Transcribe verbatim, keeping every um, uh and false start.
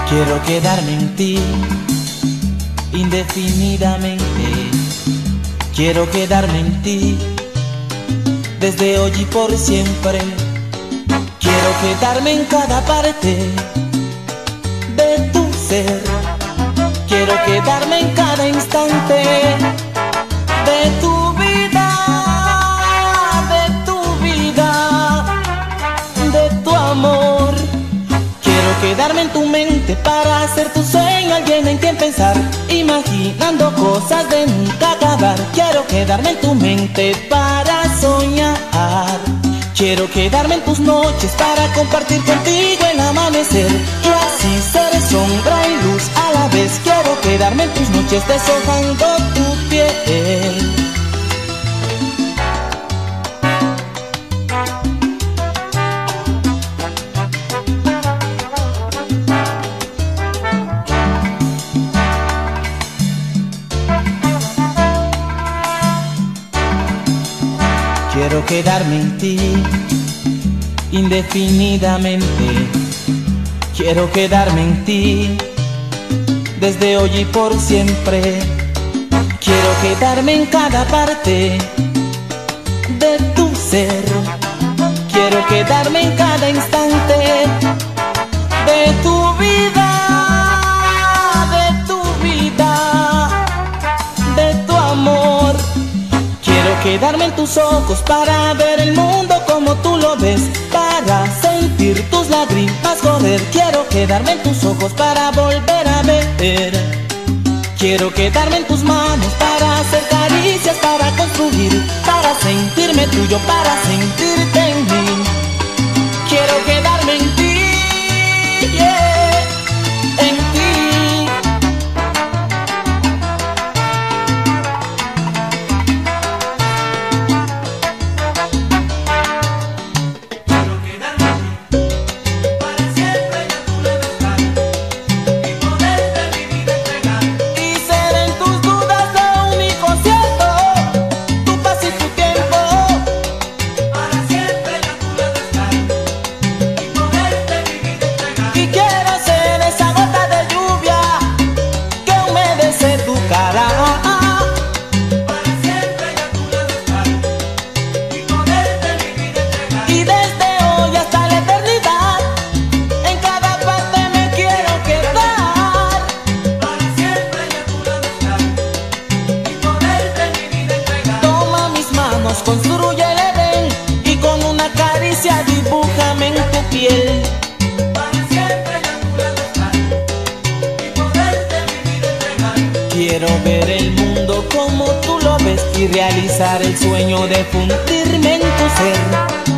Quiero quedarme en ti indefinidamente. Quiero quedarme en ti desde hoy y por siempre. Quiero quedarme en cada parte de tu ser. Quiero quedarme en cada instante de tu vida, de tu vida, de tu amor. Quiero quedarme en tu mente para hacer tu sueño alguien en quien pensar, imaginando cosas de nunca acabar. Quiero quedarme en tu mente para soñar. Quiero quedarme en tus noches para compartir contigo el amanecer y así ser sombra y luz a la vez. Quiero quedarme en tus noches deshojando tu piel. Quiero quedarme en ti indefinidamente. Quiero quedarme en ti desde hoy y por siempre. Quiero quedarme en cada parte de tu ser. Quiero quedarme en cada instante de tu vida, de tu vida, de tu amor. Quiero quedarme en tus ojos para ver el mundo como tú lo ves, para sentir tus lágrimas correr. Quiero quedarme en tus ojos para volver a ver. Quiero quedarme en tus manos para hacer caricias, para construir, para sentirme tuyo, para sentirte en mí. Quiero quedarme en ti, yeah, en ti. Construye el Edén y con una caricia dibújame en tu piel. Para siempre a tu lado estar y poderte vivir entregar. Quiero ver el mundo como tú lo ves y realizar el sueño de fundirme en tu ser.